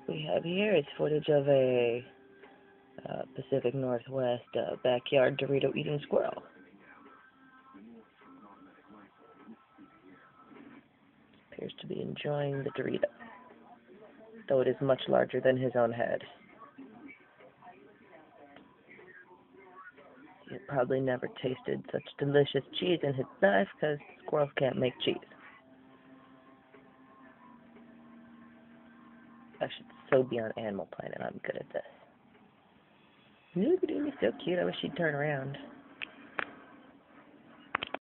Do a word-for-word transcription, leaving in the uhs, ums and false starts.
we have here is footage of a uh, Pacific Northwest uh, backyard Dorito eating squirrel. Appears to be enjoying the Dorito, though it is much larger than his own head. He probably never tasted such delicious cheese in his life because squirrels can't make cheese. I should so be on Animal Planet. I'm good at this. Look at him, he's so cute. I wish he'd turn around.